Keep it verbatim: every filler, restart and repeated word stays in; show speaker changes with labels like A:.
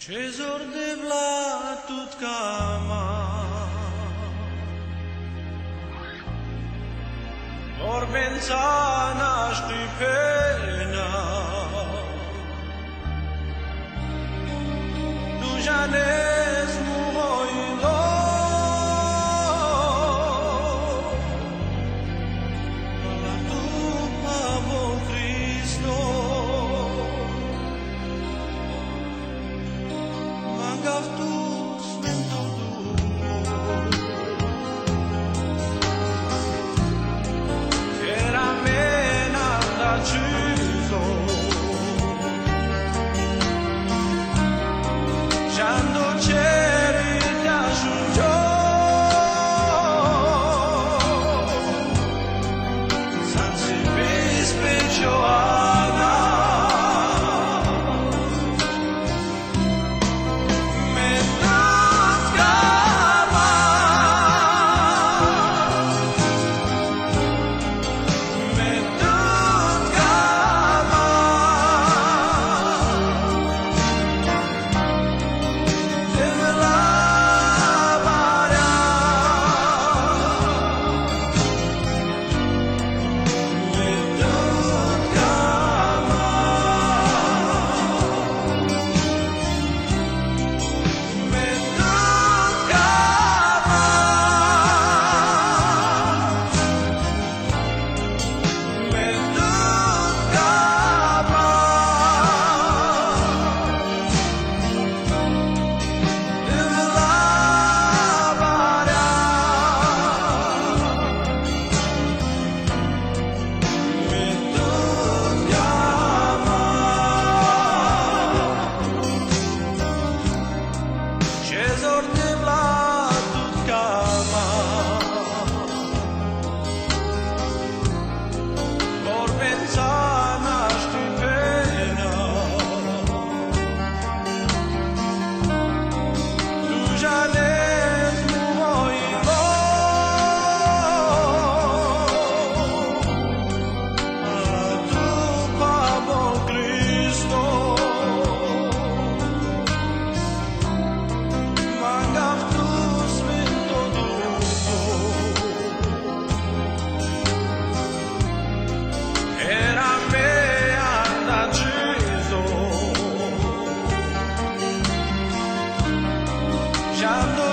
A: Cezor de vla tut cama Orbenza naști pena Tu janes muhoilo La tu pavo Cristo Mangav tu smento Era mena da ciso Quando c'eri ti asciugò Senza bispecio ana Cezor de vla tut cama Orbenza naști pena Tu janes muhoilo La tu pavo Cristo Mangav tu smento duco Era me anda ciso Quando